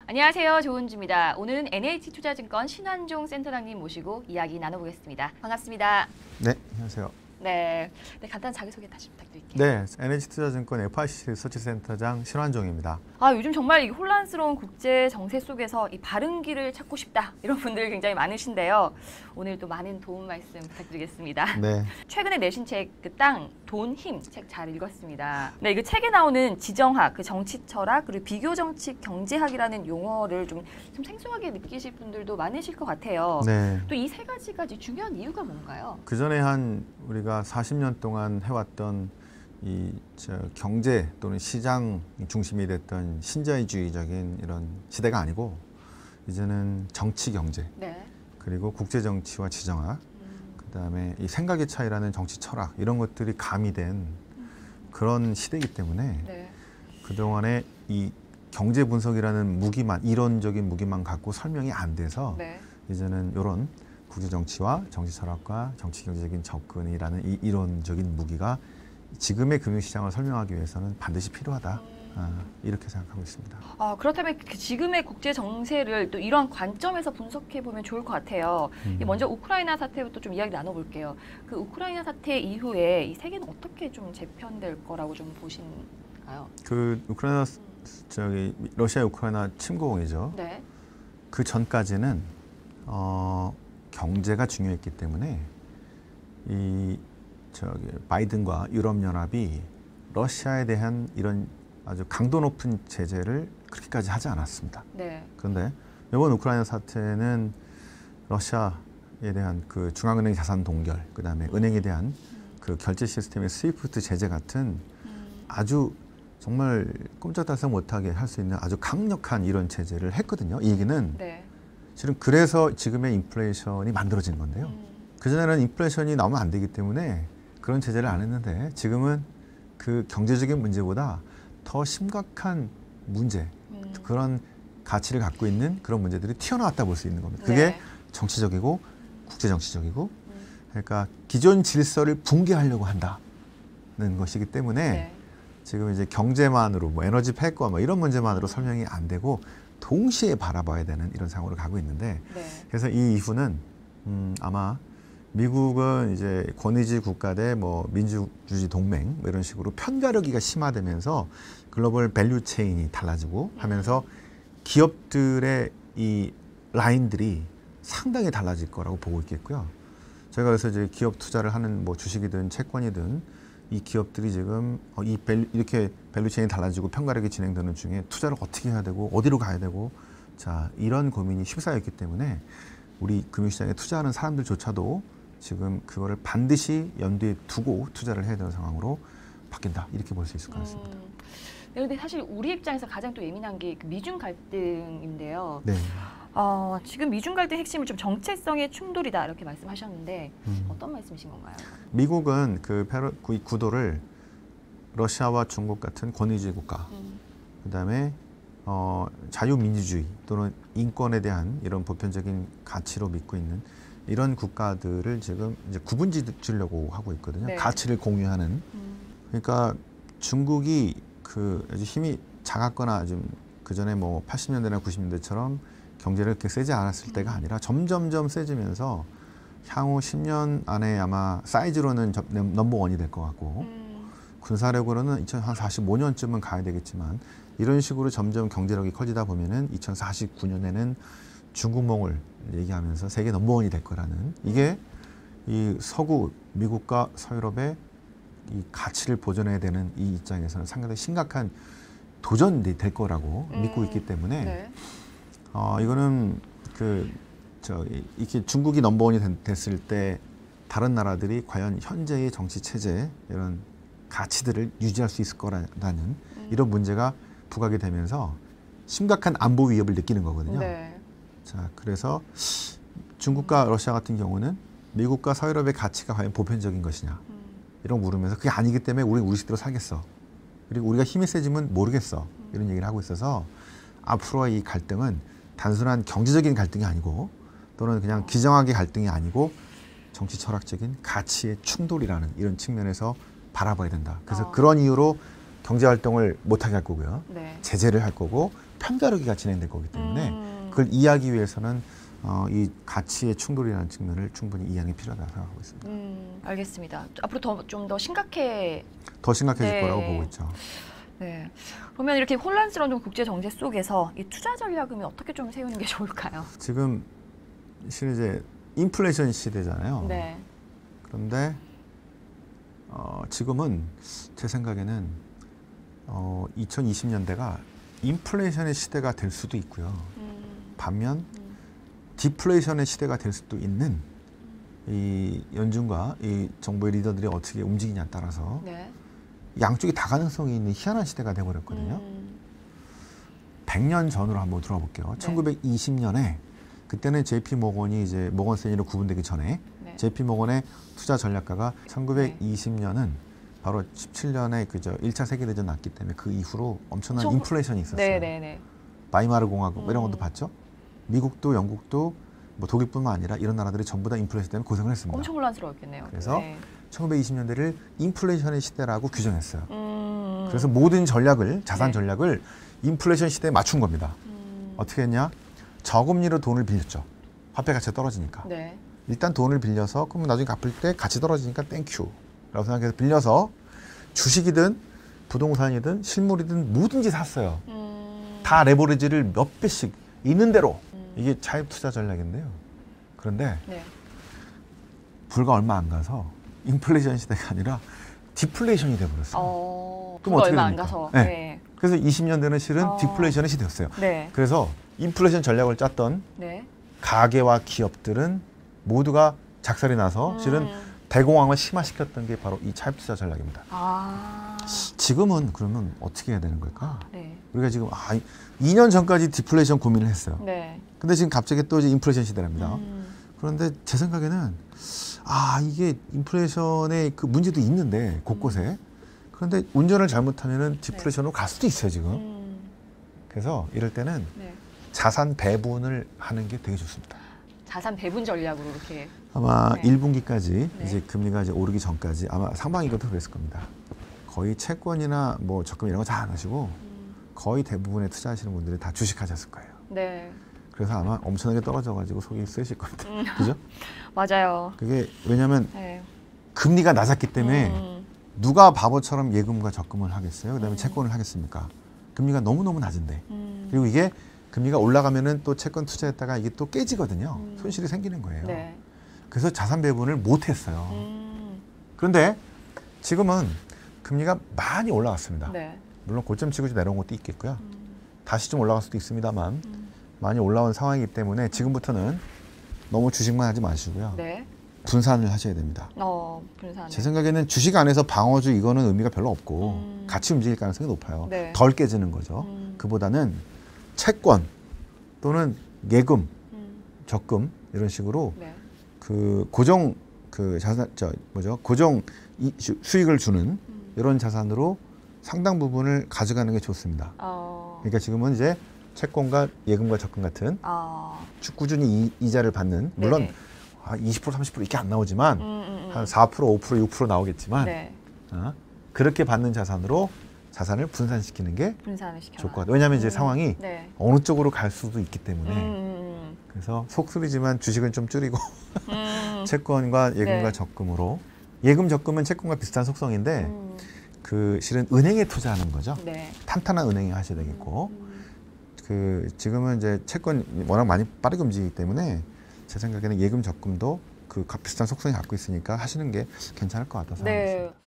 안녕하세요. 조은주입니다. 오늘은 NH투자증권 신환종 센터장님 모시고 이야기 나눠보겠습니다. 반갑습니다. 네, 안녕하세요. 네, 간단한 자기소개 다시 부탁드릴게요. 네, NH투자증권 FICC 리서치센터장 신환종입니다. 요즘 정말 이 혼란스러운 국제 정세 속에서 이 바른 길을 찾고 싶다 이런 분들 굉장히 많으신데요. 오늘 또 많은 도움 말씀 부탁드리겠습니다. 네. 최근에 내신 책 그 땅, 돈, 힘 책 잘 읽었습니다. 네, 이거 책에 나오는 지정학, 그 정치 철학, 그리고 비교 정치 경제학이라는 용어를 좀 생소하게 느끼실 분들도 많으실 것 같아요. 네. 또 이 세 가지까지 중요한 이유가 뭔가요? 그 전에 우리가 40년 동안 해왔던 경제 또는 시장 중심이 됐던 신자유주의적인 이런 시대가 아니고 이제는 정치 경제, 네. 그리고 국제 정치와 지정학, 그다음에 이 생각의 차이라는 정치 철학 이런 것들이 가미된 그런 시대이기 때문에 네. 그동안에 이 경제 분석이라는 무기만, 이론적인 무기만 갖고 설명이 안 돼서 네. 이제는 이런 국제 정치와 정치 철학과 정치 경제적인 접근이라는 이 이론적인 무기가 지금의 금융시장을 설명하기 위해서는 반드시 필요하다. 이렇게 생각하고 있습니다. 그렇다면 지금의 국제 정세를 또 이런 관점에서 분석해 보면 좋을 것 같아요. 먼저 우크라이나 사태부터 좀 이야기 나눠볼게요. 그 우크라이나 사태 이후에 이 세계는 어떻게 좀 재편될 거라고 좀 보시나요? 그 우크라이나 러시아 우크라이나 침공이죠. 네. 그 전까지는 경제가 중요했기 때문에 바이든과 유럽연합이 러시아에 대한 이런 아주 강도 높은 제재를 그렇게까지 하지 않았습니다. 네. 그런데 이번 우크라이나 사태는 러시아에 대한 그 중앙은행 자산 동결, 그다음에 은행에 대한 그 결제 시스템의 스위프트 제재 같은 아주 정말 꼼짝달싹 못하게 할 수 있는 아주 강력한 이런 제재를 했거든요. 이 얘기는 네. 실은 그래서 지금의 인플레이션이 만들어진 건데요. 그전에는 인플레이션이 나오면 안 되기 때문에 그런 제재를 안 했는데 지금은 그 경제적인 문제보다 더 심각한 문제, 그런 가치를 갖고 있는 그런 문제들이 튀어나왔다 볼 수 있는 겁니다. 그게 네. 정치적이고 국제정치적이고, 그러니까 기존 질서를 붕괴하려고 한다는 것이기 때문에 네. 지금 이제 경제만으로 에너지 패권 이런 문제만으로 설명이 안 되고 동시에 바라봐야 되는 이런 상황으로 가고 있는데, 네. 그래서 이 이후는 아마 미국은 이제 권위주의 국가 대 민주주의 동맹 이런 식으로 편가르기가 심화되면서 글로벌 밸류 체인이 달라지고 하면서 기업들의 이 라인들이 상당히 달라질 거라고 보고 있겠고요. 저희가 그래서 이제 기업 투자를 하는 주식이든 채권이든 이 기업들이 지금 이렇게 밸류 체인이 달라지고 편가르기 진행되는 중에 투자를 어떻게 해야 되고 어디로 가야 되고 이런 고민이 휩싸였기 때문에 우리 금융시장에 투자하는 사람들조차도 지금 그거를 반드시 염두에 두고 투자를 해야 되는 상황으로 바뀐다, 이렇게 볼 수 있을 것 같습니다. 네, 그런데 사실 우리 입장에서 가장 또 예민한 게 미중 갈등인데요. 네. 지금 미중 갈등 핵심은 좀 정체성의 충돌이다 이렇게 말씀하셨는데 어떤 말씀이신 건가요? 미국은 그 구도를 러시아와 중국 같은 권위주의 국가, 그다음에 자유민주주의 또는 인권에 대한 이런 보편적인 가치로 믿고 있는 이런 국가들을 지금 이제 구분지으려고 하고 있거든요. 네. 가치를 공유하는. 그러니까 중국이 아주 힘이 작았거나 좀 그전에 80년대나 90년대처럼 경제를 그렇게 세지 않았을 때가 아니라 점점점 세지면서 향후 10년 안에 아마 사이즈로는 넘버원이 될 것 같고 군사력으로는 2045년쯤은 가야 되겠지만 이런 식으로 점점 경제력이 커지다 보면은 2049년에는 중국몽을 얘기하면서 세계 넘버원이 될 거라는, 이게 이 서구 미국과 서유럽의 이 가치를 보존해야 되는 이 입장에서는 상당히 심각한 도전이 될 거라고 믿고 있기 때문에 네. 이거는 이렇게 중국이 넘버원이 됐을 때 다른 나라들이 과연 현재의 정치 체제 이런 가치들을 유지할 수 있을 거라는 이런 문제가 부각이 되면서 심각한 안보 위협을 느끼는 거거든요. 네. 그래서 중국과 러시아 같은 경우는 미국과 서유럽의 가치가 과연 보편적인 것이냐 이런 거 물으면서 그게 아니기 때문에 우리 식대로 살겠어. 그리고 우리가 힘이 세지면 모르겠어. 이런 얘기를 하고 있어서 앞으로의 이 갈등은 단순한 경제적인 갈등이 아니고 또는 그냥 기정학의 갈등이 아니고 정치 철학적인 가치의 충돌이라는 이런 측면에서 바라봐야 된다. 그래서 그런 이유로 경제활동을 못하게 할 거고요. 네. 제재를 할 거고 편가르기가 진행될 거기 때문에 음. 그걸 이해하기 위해서는 이 가치의 충돌이라는 측면을 충분히 이해하는 게 필요하다고 생각하고 있습니다. 알겠습니다. 앞으로 좀 더 심각해. 더 심각해질 네. 거라고 보고 있죠. 네. 그러면 이렇게 혼란스러운 좀 국제 정세 속에서 이 투자 전략은 어떻게 좀 세우는 게 좋을까요? 지금 실은 이제 인플레이션 시대잖아요. 네. 그런데 지금은 제 생각에는 2020년대가 인플레이션의 시대가 될 수도 있고요. 반면 디플레이션의 시대가 될 수도 있는 이 연준과 이 정부의 리더들이 어떻게 움직이냐에 따라서 네. 양쪽이 다 가능성이 있는 희한한 시대가 돼버렸거든요. 100년 전으로 한번 들어볼게요. 네. 1920년에 그때는 JP 모건이 이제 모건 스탠리로 구분되기 전에 네. JP 모건의 투자 전략가가 1920년은 바로 17년에 그저 1차 세계대전 났기 때문에 그 이후로 엄청난 인플레이션이 있었어요. 네네네. 바이마르 공화국 이런 것도 봤죠. 미국도 영국도 뭐 독일뿐만 아니라 이런 나라들이 전부 다 인플레이션 때문에 고생을 했습니다. 엄청 혼란스러웠겠네요. 그래서 네. 1920년대를 인플레이션의 시대라고 규정했어요. 음. 그래서 모든 전략을 자산 네. 전략을 인플레이션 시대에 맞춘 겁니다. 어떻게 했냐? 저금리로 돈을 빌렸죠. 화폐 가치가 떨어지니까. 네. 일단 돈을 빌려서 그럼 나중에 갚을 때 가치 떨어지니까 땡큐 라고 생각해서 빌려서 주식이든 부동산이든 실물이든 뭐든지 샀어요. 다 레버리지를 몇 배씩 있는 대로. 이게 차입 투자 전략인데요. 그런데 네. 불과 얼마 안 가서 인플레이션 시대가 아니라 디플레이션이 돼버렸어요. 그럼 어떻게 얼마 안 됩니까? 가서. 네. 네. 그래서 20년대는 실은 디플레이션의 시대였어요. 네. 그래서 인플레이션 전략을 짰던 네. 가계와 기업들은 모두가 작살이 나서 실은 대공황을 심화시켰던 게 바로 이 차입 투자 전략입니다. 지금은 그러면 어떻게 해야 되는 걸까? 네. 우리가 지금 2년 전까지 디플레이션 고민을 했어요. 네. 근데 지금 갑자기 또 이제 인플레이션 시대랍니다. 그런데 제 생각에는 이게 인플레이션의 그 문제도 있는데 곳곳에 그런데 운전을 잘못하면은 디플레이션으로 갈 수도 있어요 지금. 그래서 이럴 때는 네. 자산 배분을 하는 게 되게 좋습니다. 자산 배분 전략으로 이렇게. 아마 네. 1분기까지 네. 이제 금리가 이제 오르기 전까지 아마 상반기부터 그랬을 겁니다. 거의 채권이나 뭐 적금 이런 거 잘 안 하시고 거의 대부분의 투자하시는 분들이 다 주식하셨을 거예요. 네. 그래서 아마 엄청나게 떨어져가지고 속이 쓰실 겁니다. 그죠? 맞아요. 그게 왜냐하면 네. 금리가 낮았기 때문에 누가 바보처럼 예금과 적금을 하겠어요? 그다음에 채권을 하겠습니까? 금리가 너무너무 낮은데. 그리고 이게 금리가 올라가면은 또 채권 투자했다가 이게 또 깨지거든요. 손실이 생기는 거예요. 네. 그래서 자산 배분을 못 했어요. 그런데 지금은 금리가 많이 올라갔습니다. 네. 물론 고점 치고 내려온 것도 있겠고요. 다시 좀 올라갈 수도 있습니다만 많이 올라온 상황이기 때문에 지금부터는 너무 주식만 하지 마시고요. 네. 분산을 하셔야 됩니다. 분산. 제 생각에는 주식 안에서 방어주 이거는 의미가 별로 없고 같이 움직일 가능성이 높아요. 네. 덜 깨지는 거죠. 그보다는 채권 또는 예금, 적금 이런 식으로 네. 그 고정 그 자산 고정 수익을 주는 이런 자산으로 상당 부분을 가져가는 게 좋습니다. 그러니까 지금은 이제 채권과 예금과 적금 같은 꾸준히 이자를 받는 물론 네네. 20% 30% 이렇게 안 나오지만 한 4% 5% 6% 나오겠지만 네. 그렇게 받는 자산으로 자산을 분산시키는 게 분산을 시켜. 좋을 것 같아요. 왜냐하면 이제 상황이 네. 어느 쪽으로 갈 수도 있기 때문에 그래서 속쓰리지만 주식은 좀 줄이고 채권과 예금과 네. 적금으로 예금 적금은 채권과 비슷한 속성인데 그 실은 은행에 투자하는 거죠. 네. 탄탄한 은행에 하셔야 되겠고 그 지금은 이제 채권 워낙 많이 빠르게 움직이기 때문에 제 생각에는 예금 적금도 그 비슷한 속성이 갖고 있으니까 하시는 게 괜찮을 것 같아서 생각합니다. 네.